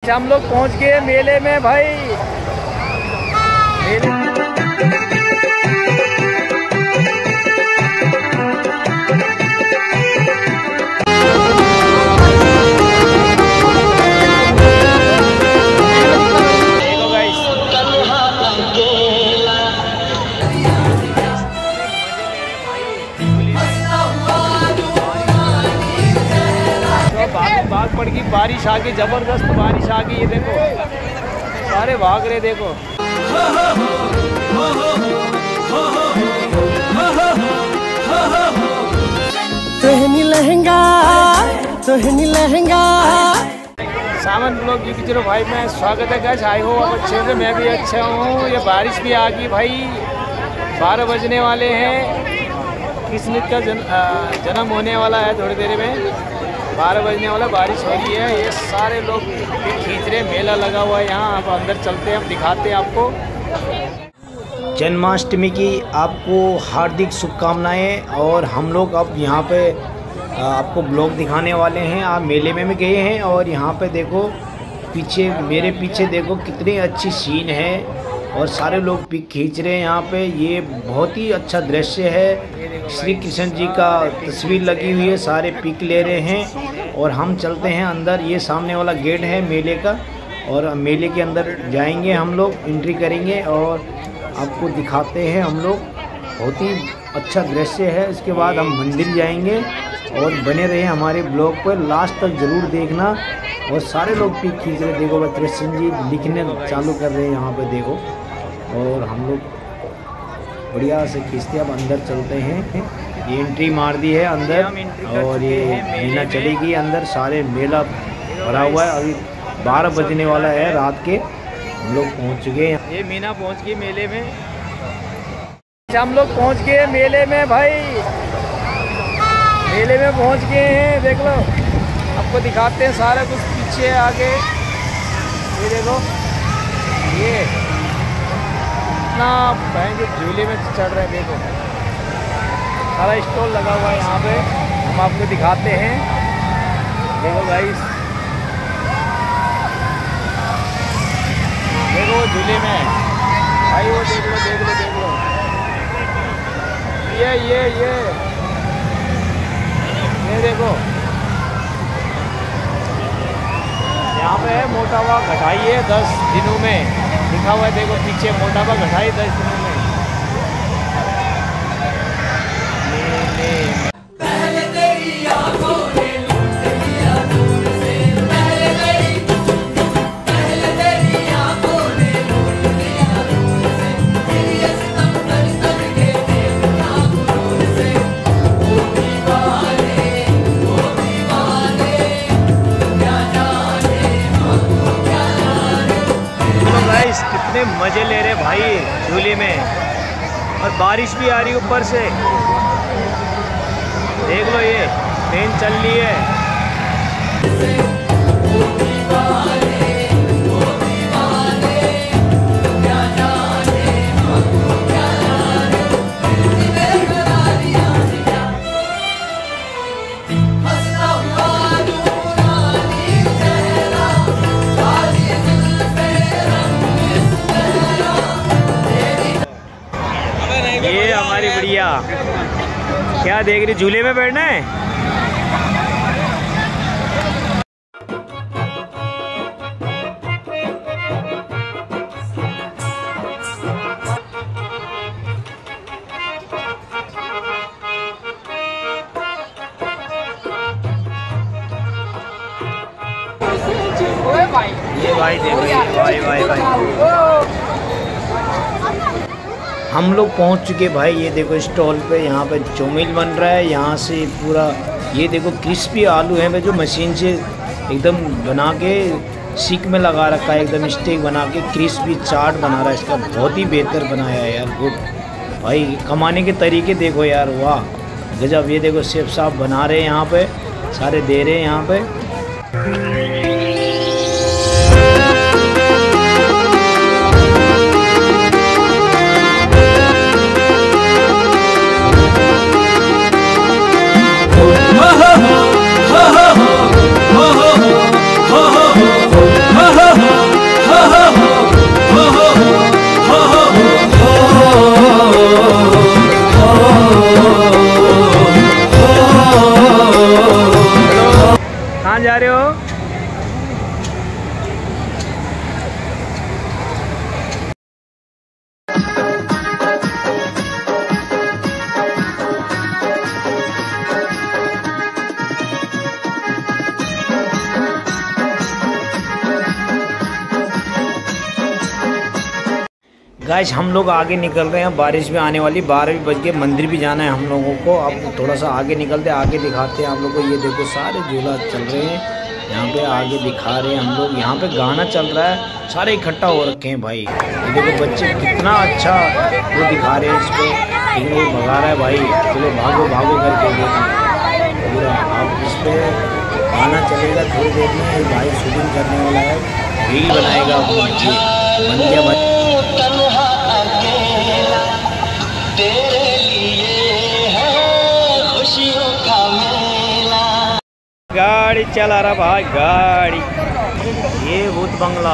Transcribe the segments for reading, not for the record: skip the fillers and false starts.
हम लोग पहुंच गए मेले में भाई। मेले भाग पड़ गई, बारिश आ गई, जबरदस्त बारिश आ गई। ये देखो सारे भाग रहे, देखो तोहनी लहंगा तोहनी लहंगा। सावन ब्लॉग जी भाई में स्वागत है गाइस। आई हो अच्छे से, मैं भी अच्छा हूँ। ये बारिश भी आ गई भाई, 12 बजने वाले हैं। कृष्ण का जन्म होने वाला है थोड़ी देर में, 12 बजने वाला। बारिश हो रही है, ये सारे लोग खींच रहे, मेला लगा हुआ है यहाँ। आप अंदर चलते हैं, हम दिखाते हैं आपको। जन्माष्टमी की आपको हार्दिक शुभकामनाएं। और हम लोग अब यहाँ पे आपको ब्लॉग दिखाने वाले हैं। आप मेले में भी गए हैं और यहाँ पे देखो पीछे, मेरे पीछे देखो कितनी अच्छी सीन है और सारे लोग पिक खींच रहे हैं यहाँ पे। ये बहुत ही अच्छा दृश्य है। श्री कृष्ण जी का तस्वीर लगी हुई है, सारे पिक ले रहे हैं। और हम चलते हैं अंदर, ये सामने वाला गेट है मेले का, और मेले के अंदर जाएंगे हम लोग, एंट्री करेंगे और आपको दिखाते हैं हम लोग। बहुत ही अच्छा दृश्य है। इसके बाद हम मंदिर जाएंगे और बने रहे हमारे ब्लॉग पर, लास्ट तक ज़रूर देखना। और सारे लोग पिक खींच रहे, देखो भाई कृष्ण जी लिखने चालू कर रहे हैं यहाँ पे, देखो। और हम लोग बढ़िया से खींचते, अब अंदर चलते हैं। ये एंट्री मार दी है अंदर और ये मेला चलेगी अंदर। सारे मेला भरा हुआ है। अभी 12 बजने वाला है रात के, हम लोग पहुँच चुके हैं। ये मीना पहुँच गई मेले में। हम लोग पहुँच गए मेले में भाई, मेले में पहुँच गए हैं। देख लो, आपको दिखाते हैं सारा कुछ पीछे आगे। ये देखो, ये इतना भयंकर झूले में चढ़ रहे हैं। देखो सारा स्टॉल लगा हुआ है यहाँ पे, हम आपको दिखाते हैं। देखो गाइस, देखो वो झूले में भाई, वो देख लो देख लो देख लो। ये देखो, यहाँ पे है मोटापा घटाई है 10 दिनों में, लिखा हुआ है। देखो पीछे, मोटापा घटाई 10 दिनों में। कितने मज़े ले रहे भाई झूले में, और बारिश भी आ रही ऊपर से। देख लो, ये ट्रेन चल रही है। ये हमारी बढ़िया, क्या देख रही, झूले में बैठना है। ये भाई देखो, भाई भाई भाई हम लोग पहुंच चुके भाई। ये देखो स्टॉल पे, यहाँ पे चौमील बन रहा है। यहाँ से पूरा ये देखो क्रिस्पी आलू है भाई, जो मशीन से एकदम बना के सीख में लगा रखा है, एकदम स्टेक बना के क्रिस्पी चाट बना रहा है इसका। बहुत ही बेहतर बनाया है यार, गुड भाई। कमाने के तरीके देखो यार, वाह गजब। ये देखो शेफ साहब बना रहे हैं यहाँ पे, सारे दे रहे हैं यहाँ पे। हो गाइस हम लोग आगे निकल रहे हैं, बारिश भी आने वाली, 12 भी बज गए, मंदिर भी जाना है हम लोगों को। अब थोड़ा सा आगे निकलते, आगे दिखाते हैं आप लोगों को। ये देखो सारे झूला चल रहे हैं यहाँ पे, आगे दिखा रहे हैं हम लोग। यहाँ पे गाना चल रहा है, सारे इकट्ठा हो रखे हैं भाई। ये देखो बच्चे कितना अच्छा वो दिखा रहे हैं इस पर, लेकिन वो भगा रहा है भाई। चलो भागो भागो करके देखो पूरा। अब इस पर गाना चलेगा थोड़ी देर में, भाई शूटिंग करने वाला है, रील बनाएगा वो। बन गया भाई। गाड़ी चला रहा भाई, गाड़ी। ये भूत बंगला,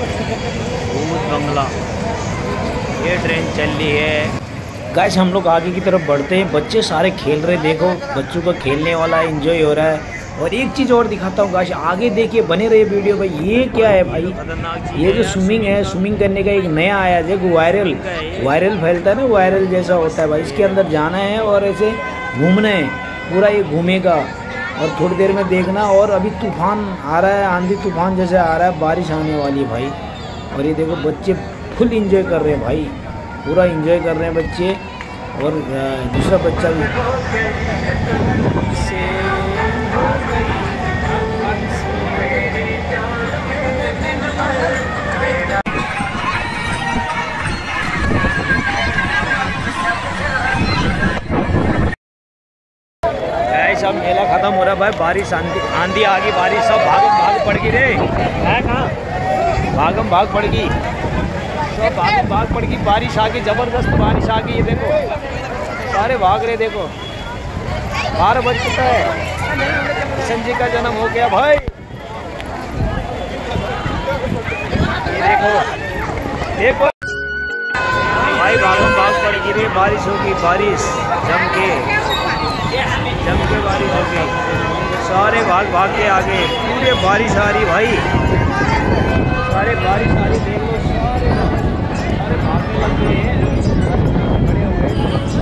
ये ट्रेन चल रही है। गाइस हम लोग आगे की तरफ बढ़ते हैं, बच्चे सारे खेल रहे, देखो बच्चों का खेलने वाला है, एंजॉय हो रहा है। और एक चीज़ और दिखाता हूँ गाइस, आगे देखिए, बने रहे वीडियो भाई। ये क्या है भाई, ये जो स्विमिंग है, स्विमिंग करने का एक नया आया है, देखो वायरल फैलता है ना, वायरल जैसा होता है भाई। इसके अंदर जाना है और ऐसे घूमना है, पूरा ये घूमेगा और थोड़ी देर में देखना। और अभी तूफान आ रहा है, आंधी तूफान जैसे आ रहा है, बारिश आने वाली है भाई। और ये देखो बच्चे फुल एंजॉय कर रहे हैं भाई, पूरा एंजॉय कर रहे हैं बच्चे। और दूसरा बच्चा भी सब मेला खत्म हो रहा है भाई। बारिश आंधी आ गई, बारिश सब भाग पड़ गई रे। है कहाँ भाग पड़ गई, सब भाग पड़ गई। बारिश आ गई, जबरदस्त बारिश आ गई। ये देखो सारे भाग रहे, देखो 12 बज चुका है, कृष्ण जी का जन्म हो गया भाई। ये देखो भाई, भाग पड़ गई रे, बारिश होगी, बारिश जम के बारिश हो गई। सारे भाग के आगे, पूरे बारिश आ रही भाई, सारे बारिश आ रही, देख लो सारे भागने लग गए हैं, खड़े हो गए।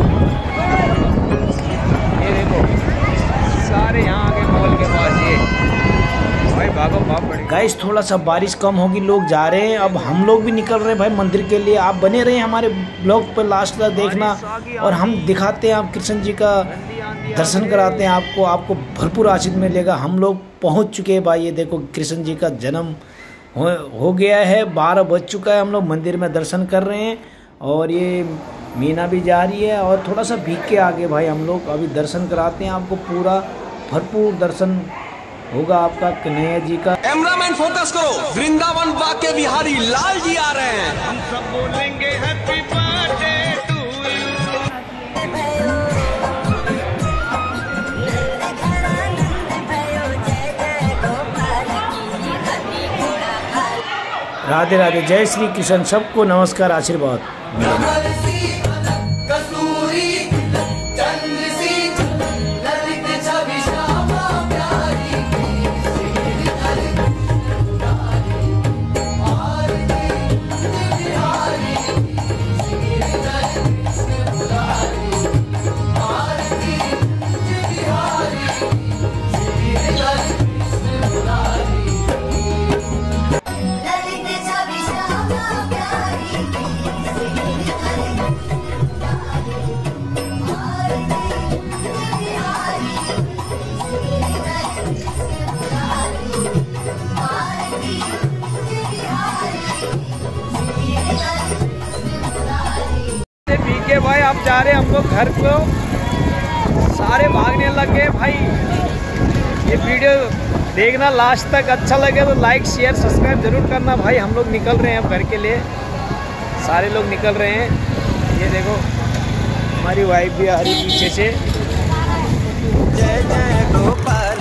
ये देखो सारे यहाँ आगे मॉल के पास, ये भाई भागो भाग पड़े। गाइस थोड़ा सा बारिश कम होगी, लोग जा रहे हैं। अब हम लोग भी निकल रहे हैं भाई मंदिर के लिए। आप बने रहे हमारे ब्लॉग पर लास्ट तक देखना, और हम दिखाते हैं, आप कृष्ण जी का दर्शन कराते हैं आपको भरपूर आशीर्वाद मिलेगा। हम लोग पहुंच चुके हैं भाई, ये देखो कृष्ण जी का जन्म हो गया है, 12 बज चुका है, हम लोग मंदिर में दर्शन कर रहे हैं। और ये मीना भी जा रही है, और थोड़ा सा भीग के आगे भाई हम लोग अभी दर्शन कराते हैं आपको, पूरा भरपूर दर्शन होगा आपका कन्हैया जी का। कैमरामैन फोकस करो, वृंदावन वाक्य बिहारी लाल जी आ रहे हैं। हम सब बोलेंगे happy birthday to you. Radhe Radhe, जय श्री कृष्ण, सबको नमस्कार, आशीर्वाद। भाई आप जा रहे हैं, हम लोग घर को, सारे भागने लग गए भाई। ये वीडियो देखना लास्ट तक, अच्छा लगे तो लाइक शेयर सब्सक्राइब जरूर करना भाई। हम लोग निकल रहे हैं अब घर के लिए, सारे लोग निकल रहे हैं। ये देखो हमारी वाइफ भी आ रही पीछे से। जय जय गोपाल।